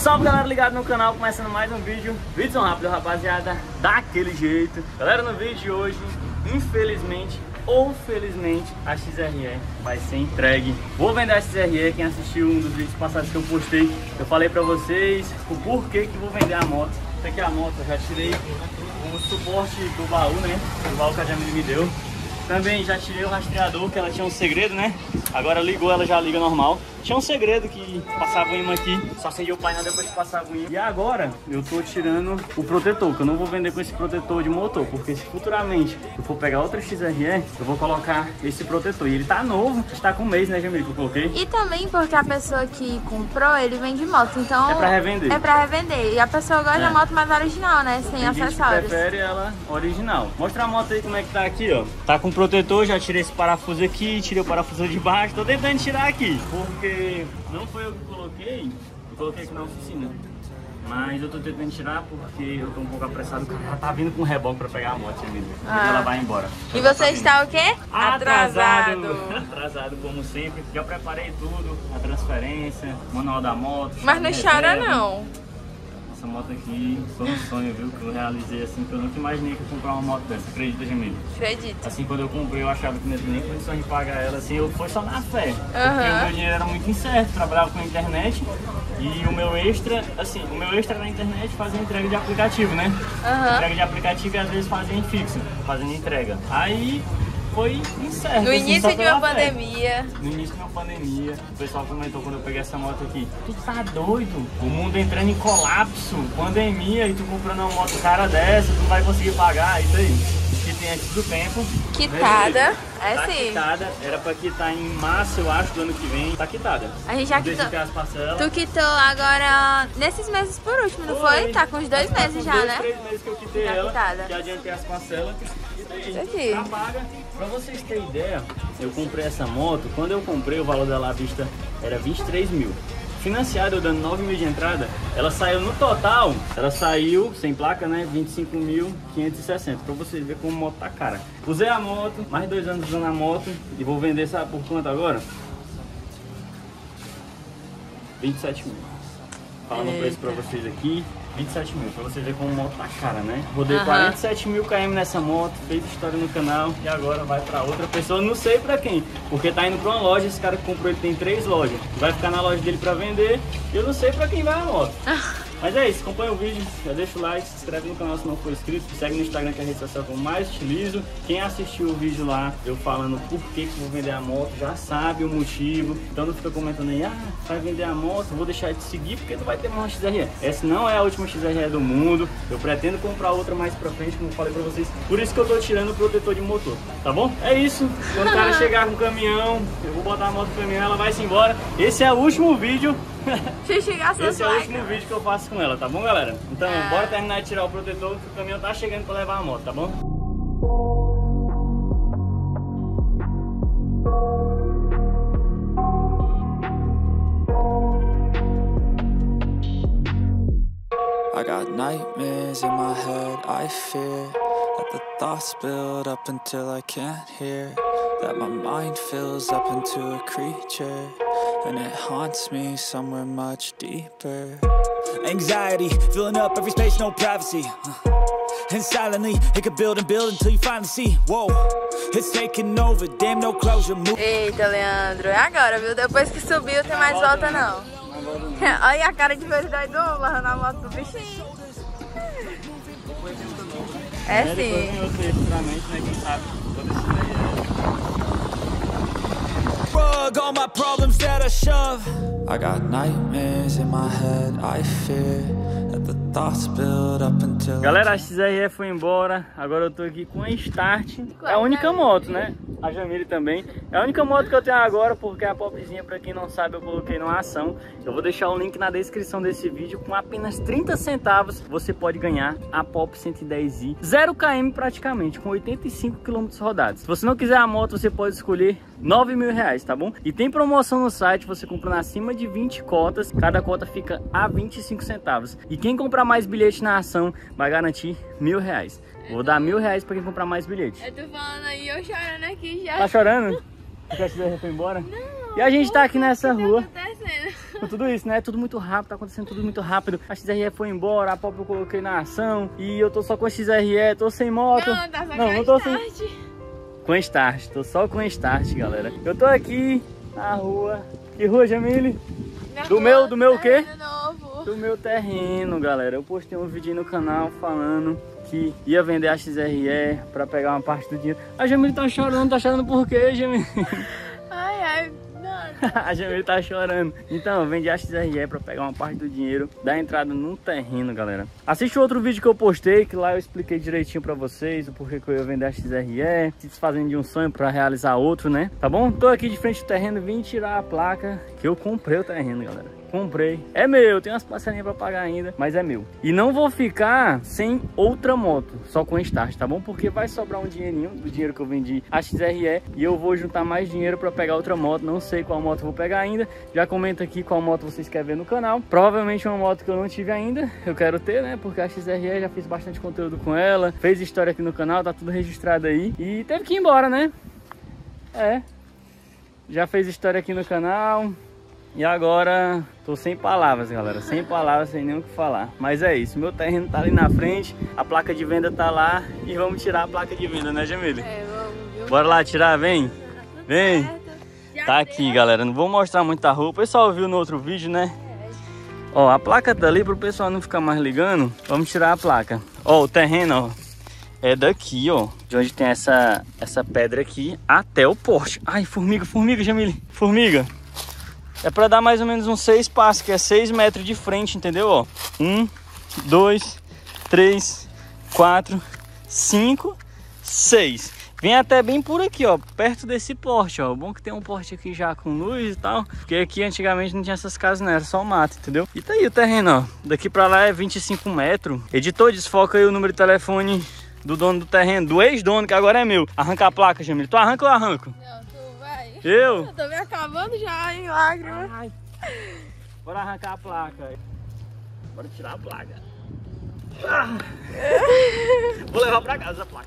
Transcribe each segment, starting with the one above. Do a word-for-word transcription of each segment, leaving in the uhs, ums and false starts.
Salve galera, ligado no canal, começando mais um vídeo. Vídeo rápido, rapaziada, daquele jeito. Galera, no vídeo de hoje, infelizmente ou felizmente, a X R E vai ser entregue. Vou vender a X R E. Quem assistiu um dos vídeos passados que eu postei, eu falei pra vocês o porquê que vou vender a moto. Essa aqui é a moto, eu já tirei o suporte do baú, né? O baú que a Jamile me deu. Também já tirei o rastreador, que ela tinha um segredo, né? Agora ligou, ela já liga normal. Tinha um segredo que passava o imã aqui, só acendia o painel depois que passava o imã. E agora eu tô tirando o protetor, que eu não vou vender com esse protetor de motor, porque se futuramente eu for pegar outra X R E, eu vou colocar esse protetor. E ele tá novo, está com um mês, né, Jamile, que eu coloquei. E também porque a pessoa que comprou, ele vende moto, então... É pra revender. É pra revender. E a pessoa gosta é. da moto mais original, né, sem Tem acessórios. Gente que prefere ela original. Mostra a moto aí como é que tá aqui, ó. Tá com protetor, já tirei esse parafuso aqui, tirei o parafuso de baixo. Tô tentando tirar aqui, porque não foi eu que coloquei, eu coloquei aqui na oficina. Mas eu tô tentando tirar porque eu tô um pouco apressado, porque ela tá vindo com um reboque pra pegar a moto, amigo. Ah. Ela vai embora. E você tá está o quê? Atrasado. Atrasado. Atrasado, como sempre. Já preparei tudo, a transferência, manual da moto. Mas não chora não. Essa moto aqui foi um sonho, viu? Que eu realizei assim, que eu nunca imaginei que eu ia comprar uma moto dessa. Acredita, Jamile? Acredito. Assim, quando eu comprei, eu achava que não tinha nem condições de pagar ela, assim, eu fui só na fé. Uhum. Porque o meu dinheiro era muito incerto, trabalhava com a internet e o meu extra, assim, o meu extra na internet fazia entrega de aplicativo, né? Uhum. Entrega de aplicativo e às vezes fazia em fixo, fazendo entrega. Aí foi incerto. No assim, início de uma pandemia. No início de uma pandemia, o pessoal comentou quando eu peguei essa moto aqui: tu tá doido? O mundo entrando em colapso, pandemia, e tu comprando uma moto cara dessa, tu não vai conseguir pagar, isso aí. Que tem antes do tempo. Quitada, é tá sim. Quitada, era pra quitar em março, eu acho, do ano que vem. Tá quitada. A gente já quitou. As parcelas. Tu quitou agora nesses meses por último, não foi? foi? Tá com uns dois tá meses com já, dois, né? três meses que eu quitei tá ela. Quitada. Já adiantei as parcelas. Isso aqui. Tá paga. Pra vocês terem ideia, eu comprei essa moto. Quando eu comprei, o valor dela à vista era vinte e três mil. Financiada, eu dando nove mil de entrada, ela saiu no total, ela saiu sem placa, né? vinte e cinco mil quinhentos e sessenta. Pra vocês verem como a moto tá cara. Usei a moto, mais de dois anos usando a moto e vou vender, sabe por quanto agora? vinte e sete mil. Falando o preço pra vocês aqui. vinte e sete mil, pra vocês verem como a moto tá cara, né? Rodei uhum. quarenta e sete mil quilômetros nessa moto, fez história no canal e agora vai pra outra pessoa, não sei pra quem, porque tá indo pra uma loja, esse cara que comprou ele tem três lojas, vai ficar na loja dele pra vender e eu não sei pra quem vai a moto. Mas é isso, acompanha o vídeo, já deixa o like, se inscreve no canal se não for inscrito, segue no Instagram que é a rede social que eu mais utilizo. Quem assistiu o vídeo lá, eu falando por que que vou vender a moto, já sabe o motivo. Então não fica comentando aí, ah, vai vender a moto, vou deixar de seguir porque não vai ter mais uma X R E. Essa não é a última X R E do mundo, eu pretendo comprar outra mais pra frente, como eu falei pra vocês. Por isso que eu tô tirando o protetor de motor, tá bom? É isso, quando o cara chegar com o caminhão, eu vou botar a moto no caminhão, ela vai-se embora. Esse é o último vídeo. Esse é o último vídeo que eu faço com ela, tá bom, galera? Então, é. bora terminar de tirar o protetor, que o caminhão tá chegando pra levar a moto, tá bom? I got nightmares in my head, I fear that the thoughts build up until I can't hear, that my mind fills up into a creature, and it haunts me somewhere much deeper. Anxiety, filling up every space, no privacy. And silently, it could build and build until you finally see. Whoa, it's taking over, damn, no closure. Eita, Leandro, é agora, viu? Depois que subiu, tem mais volta não. Olha a cara de felicidade do homem lavando a moto do bichinho. É sim. All my problems that I shove. I got nightmares in my head, I fear that the thoughts build up until... Galera, a X R E foi embora, agora eu tô aqui com a Start. É a única moto, né? A Jamile também. É a única moto que eu tenho agora, porque a Popzinha, pra quem não sabe, eu coloquei numa ação. Eu vou deixar o link na descrição desse vídeo. Com apenas trinta centavos, você pode ganhar a Pop cento e dez i. zero quilômetros praticamente, com oitenta e cinco quilômetros rodados. Se você não quiser a moto, você pode escolher nove mil reais, tá bom? E tem promoção no site, você comprando acima de vinte cotas, cada cota fica a vinte e cinco centavos. E quem comprar mais bilhete na ação vai garantir mil reais. Vou dar mil reais pra quem comprar mais bilhete. Eu tô falando aí, eu chorando aqui já. Tá chorando? Porque a X R E foi embora? Não. E a gente tá aqui nessa que rua. Tá acontecendo? com tudo isso, né? Tudo muito rápido, tá acontecendo tudo muito rápido. A X R E foi embora, a Pop eu coloquei na ação e eu tô só com a X R E, tô sem moto. Não, tá só não, com não tô start. sem... Com start, tô só com start, galera. Eu tô aqui na rua. Que rua, Jamile? Minha Do rua, meu, do meu o quê? Novo. Do meu terreno, galera. Eu postei um vídeo no canal falando que ia vender a X R E pra pegar uma parte do dinheiro. A Jamile tá chorando, tá chorando por quê, Jamile? Ai, ai, não. A Jamile tá chorando. Então, eu vendi a X R E pra pegar uma parte do dinheiro da entrada no terreno, galera. Assiste outro vídeo que eu postei, que lá eu expliquei direitinho pra vocês o porquê que eu ia vender a X R E, se desfazendo de um sonho pra realizar outro, né? Tá bom? Tô aqui de frente do terreno, vim tirar a placa, que eu comprei o terreno, galera. Comprei. É meu, tem umas parcelinhas pra pagar ainda, mas é meu. E não vou ficar sem outra moto, só com start, tá bom? Porque vai sobrar um dinheirinho do dinheiro que eu vendi a X R E e eu vou juntar mais dinheiro pra pegar outra moto. Não sei qual moto eu vou pegar ainda. Já comenta aqui qual moto vocês querem ver no canal. Provavelmente uma moto que eu não tive ainda, eu quero ter, né? Porque a X R E já fiz bastante conteúdo com ela, fez história aqui no canal, tá tudo registrado aí. E teve que ir embora, né? É. Já fez história aqui no canal. E agora tô sem palavras, galera, sem palavras, sem nem o que falar. Mas é isso, meu terreno tá ali na frente, a placa de venda tá lá e vamos tirar a placa de venda, né, Jamile? É, vamos, viu? Bora lá tirar, vem, vem. Tá aqui, galera, não vou mostrar muita roupa, o pessoal viu no outro vídeo, né? Ó, a placa tá ali pro pessoal não ficar mais ligando, vamos tirar a placa. Ó, o terreno, ó, é daqui, ó, de onde tem essa, essa pedra aqui até o poste. Ai, formiga, formiga, Jamile, formiga. É pra dar mais ou menos uns seis passos, que é seis metros de frente, entendeu? Ó, um, dois, três, quatro, cinco, seis. Vem até bem por aqui, ó, perto desse porte, ó. Bom que tem um porte aqui já com luz e tal, porque aqui antigamente não tinha essas casas, não, era só mato, entendeu? E tá aí o terreno, ó. Daqui pra lá é vinte e cinco metros. Editor, desfoca aí o número de telefone do dono do terreno, do ex-dono, que agora é meu. Arranca a placa, Jamile. Tu arranca ou eu arranco? Não, tu vai. Eu? Eu tô me acabando já, em lágrimas. Ai. Bora arrancar a placa. Bora tirar a placa. Ah. Vou levar pra casa a placa.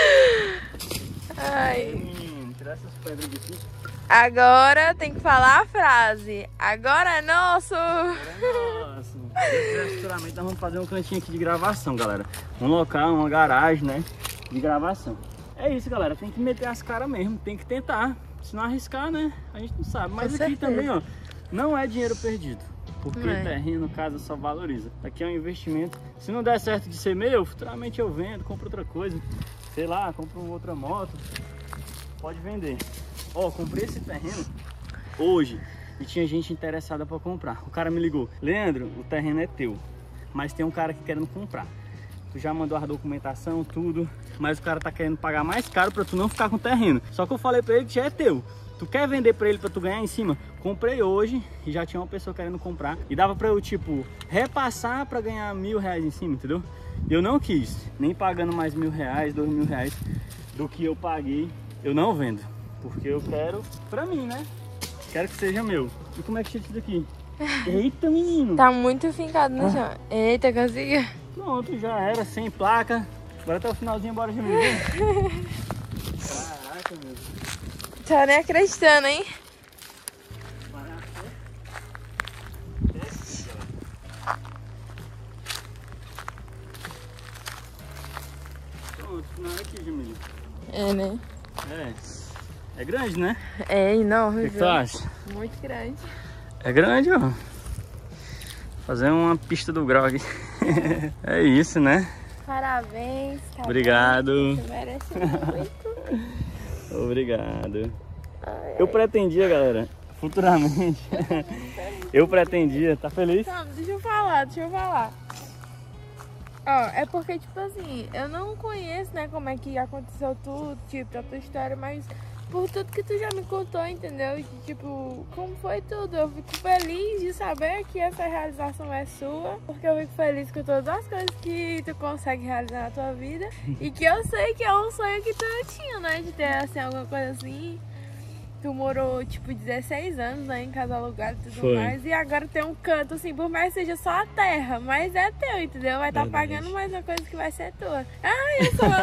Ai. Hum, tirar essas pedras daqui. Agora tem que falar a frase. Agora é nosso. Nossa. Futuramente nós vamos fazer um cantinho aqui de gravação, galera. Um local, uma garagem, né? De gravação. É isso, galera. Tem que meter as caras mesmo. Tem que tentar. Se não arriscar, né? A gente não sabe. Mas Com aqui certeza. também, ó, não é dinheiro perdido. Porque É. terreno, casa, só valoriza. Aqui é um investimento. Se não der certo de ser meu, futuramente eu vendo, compro outra coisa. Sei lá, compro uma outra moto. Pode vender. Ó, comprei esse terreno hoje e tinha gente interessada para comprar. O cara me ligou: Leandro, o terreno é teu, mas tem um cara que querendo comprar. Tu já mandou a documentação, tudo, mas o cara tá querendo pagar mais caro para tu não ficar com o terreno. Só que eu falei para ele que já é teu. Tu quer vender para ele para tu ganhar em cima? Comprei hoje e já tinha uma pessoa querendo comprar. E dava para eu, tipo, repassar para ganhar mil reais em cima, entendeu? E eu não quis, nem pagando mais mil reais, dois mil reais do que eu paguei, eu não vendo. Porque eu quero pra mim, né? Quero que seja meu. E como é que tira isso daqui? Eita, menino! Tá muito fincado no chão. Eita, consegui. Pronto, já era, sem placa. Agora até o finalzinho, bora de novo. Caraca, meu. Tá nem acreditando, hein? Pronto, final aqui, Jamile. É, né? É. É grande, né? É enorme, O que, que viu? tu acha? Muito grande. É grande, ó. Fazer uma pista do grau aqui. É isso, né? Parabéns. Tá Obrigado. bom? Você merece muito. Obrigado. Ai, Eu pretendia, galera, futuramente, eu pretendia, tá feliz? Calma, deixa eu falar, deixa eu falar. Ó, é porque, tipo assim, eu não conheço, né, como é que aconteceu tudo, tipo, da tua história, mas por tudo que tu já me contou, entendeu? De, tipo, como foi tudo. Eu fico feliz de saber que essa realização é sua, porque eu fico feliz com todas as coisas que tu consegue realizar na tua vida e que eu sei que é um sonho que tu tinha, né, de ter, assim, alguma coisa assim. Tu morou, tipo, dezesseis anos, né, em casa alugada e tudo Foi. mais. E agora tem um canto, assim, por mais que seja só a terra, mas é teu, entendeu? Vai estar tá Verdade. pagando mais uma coisa que vai ser tua. Ai, eu sou...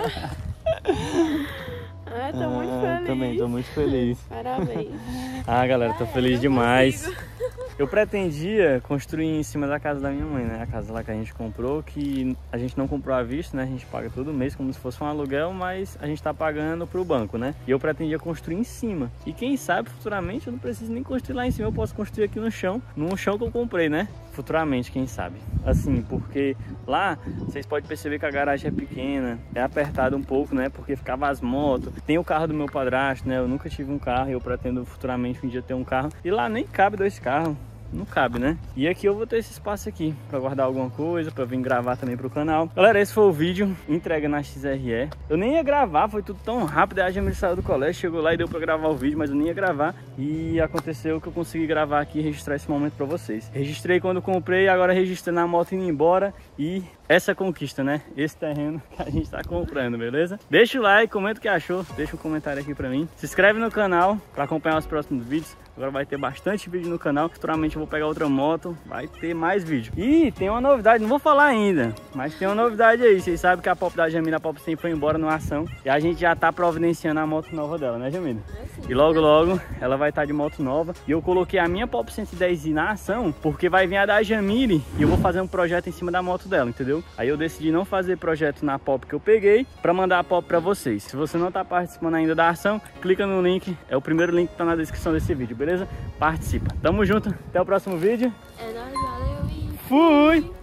Ai, tô muito Ah, feliz. Também tô muito feliz. Parabéns. Ah, galera, tô Ai, feliz eu demais. consigo. Eu pretendia construir em cima da casa da minha mãe, né? A casa lá que a gente comprou, que a gente não comprou à vista, né? A gente paga todo mês como se fosse um aluguel, mas a gente tá pagando pro banco, né? E eu pretendia construir em cima. E quem sabe, futuramente, eu não preciso nem construir lá em cima. Eu posso construir aqui no chão, num chão que eu comprei, né? Futuramente, quem sabe. Assim, porque lá, vocês podem perceber que a garagem é pequena, é apertada um pouco, né? Porque ficava as motos. Tem o carro do meu padrasto, né? Eu nunca tive um carro e eu pretendo futuramente um dia ter um carro. E lá nem cabe dois carros. Não cabe, né? E aqui eu vou ter esse espaço aqui pra guardar alguma coisa, pra vir gravar também pro canal. Galera, esse foi o vídeo, entrega na X R E. Eu nem ia gravar, foi tudo tão rápido. A Jamile saiu do colégio, chegou lá e deu pra gravar o vídeo, mas eu nem ia gravar. E aconteceu que eu consegui gravar aqui e registrar esse momento pra vocês. Registrei quando comprei, agora registrei na moto indo embora. E essa conquista, né? Esse terreno que a gente tá comprando, beleza? Deixa o like, comenta o que achou, deixa um comentário aqui pra mim. Se inscreve no canal pra acompanhar os próximos vídeos. Agora vai ter bastante vídeo no canal. Futuramente eu vou pegar outra moto, vai ter mais vídeo. E tem uma novidade, não vou falar ainda, mas tem uma novidade aí. Vocês sabem que a Pop da Jamile, a Pop cem foi embora numa ação. E a gente já tá providenciando a moto nova dela, né, Jamile? E logo, logo, ela vai estar de moto nova. E eu coloquei a minha Pop cento e dez i na ação, porque vai vir a da Jamile e eu vou fazer um projeto em cima da moto dela, entendeu? Aí eu decidi não fazer projeto na Pop que eu peguei, pra mandar a Pop pra vocês. Se você não tá participando ainda da ação, clica no link. É o primeiro link que tá na descrição desse vídeo, beleza? Participa. Tamo junto. Até o próximo vídeo. É nóis, valeu e... Fui!